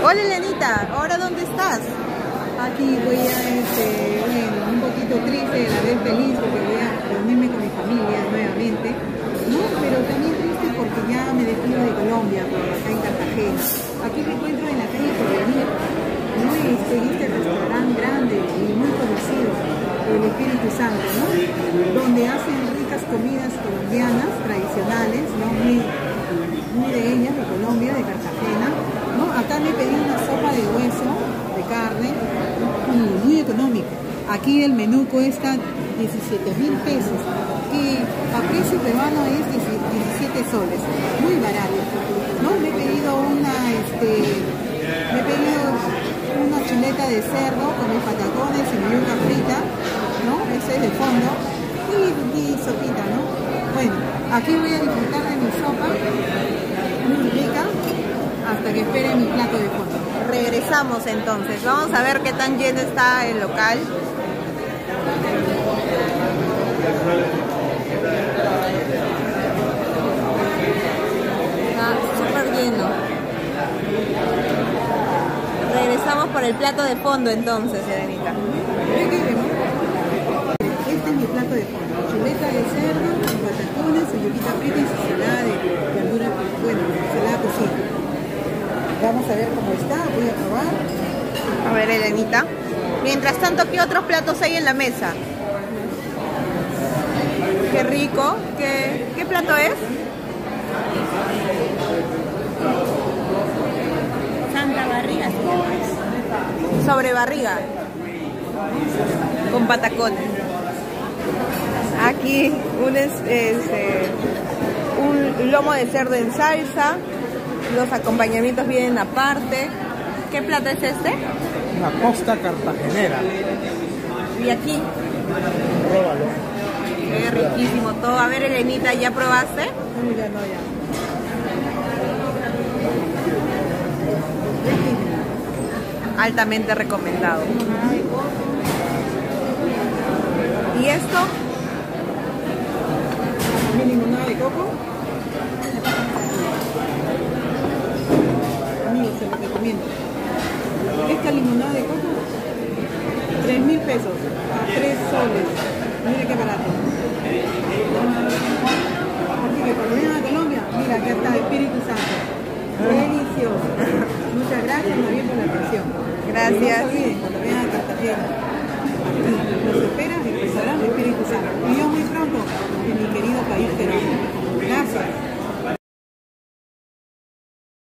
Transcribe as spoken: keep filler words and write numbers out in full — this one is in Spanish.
Hola Elenita, ¿ahora dónde estás? Aquí voy a, este, bueno, un poquito triste, a la vez feliz, porque voy a reunirme con mi familia nuevamente, ¿no? Pero también triste porque ya me despido de Colombia, por acá en Cartagena. Aquí me encuentro en la calle Porvenir, ¿no? Este, este restaurante grande y muy conocido, el Espíritu Santo, ¿no? Donde hacen ricas comidas colombianas, tradicionales, ¿no? Muy, muy de ellas, de Colombia, de Cartagena, ¿no? Acá me pedí una sopa de hueso, de carne, muy, muy económico. Aquí el menú cuesta diecisiete mil pesos, que a precio peruano es diecisiete soles, muy barato, ¿no? Me he pedido una, este, me he pedido una chuleta de cerdo con mis patacones y mi yuca frita, ¿no? Ese es de fondo, y, y sopita, ¿no? Bueno, aquí voy a disfrutar de mi sopa, muy rica, hasta que espere mi plato de fondo. Regresamos entonces, vamos a ver qué tan lleno está el local. Está súper lleno. Regresamos por el plato de fondo entonces, Elenita. Este es mi plato de fondo, chuleta de cerdo, con patacones, yuquita frita y ensalada de verdura, bueno, ensalada cocida. Vamos a ver cómo está, voy a probar. A ver, Elenita. Mientras tanto, ¿qué otros platos hay en la mesa? Qué rico. ¿Qué, qué plato es? Santa barriga. Sobre barriga. Con patacones. Aquí un, es, este, un lomo de cerdo en salsa. Los acompañamientos vienen aparte. ¿Qué plato es este? Una costa cartagenera. Y aquí. Pruébalo. Qué riquísimo todo. A ver, Elenita, ¿ya probaste? No, ya no, ya. Altamente recomendado. ¿Y esto? ¿Mi limonada de coco? Amigos, se los recomiendo. Esta limonada de coco, tres mil pesos, a tres soles. Mira qué barato. Así que cuando vengan a Colombia, mira, acá está Espíritu Santo. Delicioso. Muchas gracias, más bien, por la atención. Gracias. No se olviden, cuando vengan a Cartagena, aquí nos espera el restaurante Espíritu Santo. Y yo muy pronto en mi querido país peruano. Gracias.